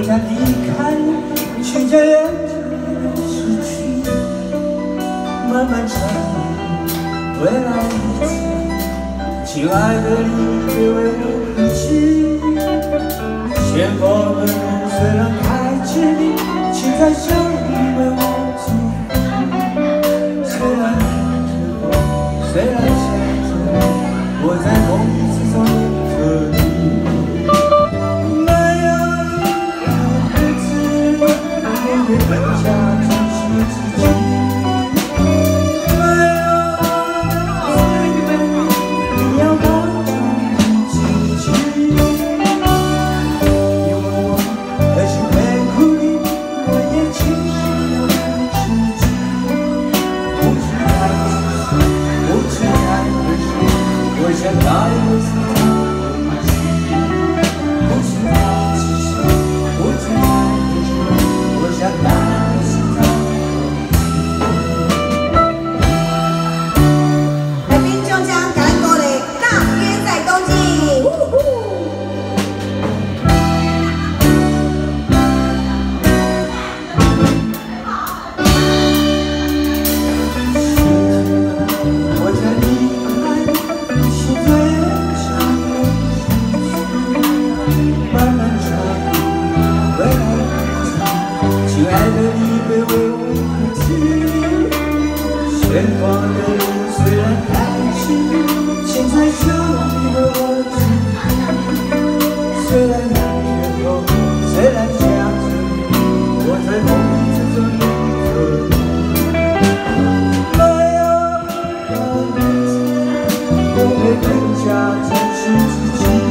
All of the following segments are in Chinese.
将离开，去将远走失去，漫漫长路，未来一次，亲爱的你别为我哭泣。前方的路虽然太寂静，请在笑里为我祝福。虽然天空，虽然下着雨，我在梦之中和你。 会更加珍惜自己，没有岁月，你要保重自己。你问我何时会哭你，我也轻轻地自己。不知在何时，不知在何时，我想带我思念回去。不知在何时，不知在何时。 我想带你思念。 来宾中将感恩鼓励，大约在恭喜。 我将离开，心在想你，漫漫长路，未来。 亲爱的你别为我哭泣，前方的路虽然太近，请在笑里为我祝福。虽然天空，虽然下着雨，我在梦之中和你。没有日子，我会更加珍惜自己。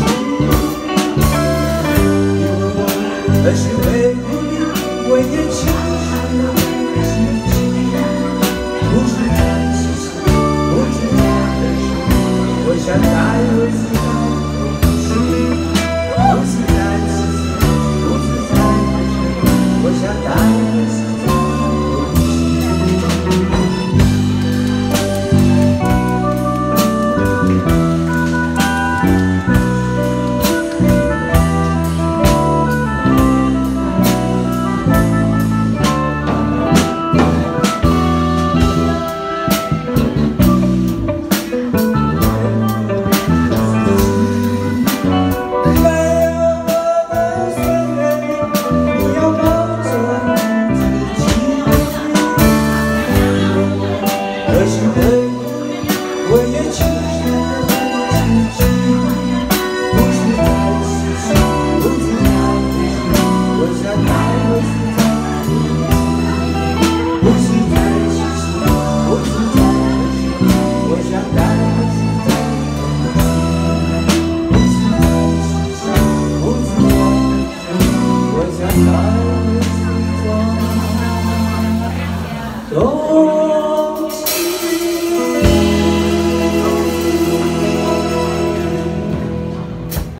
何时会哭你，我也轻。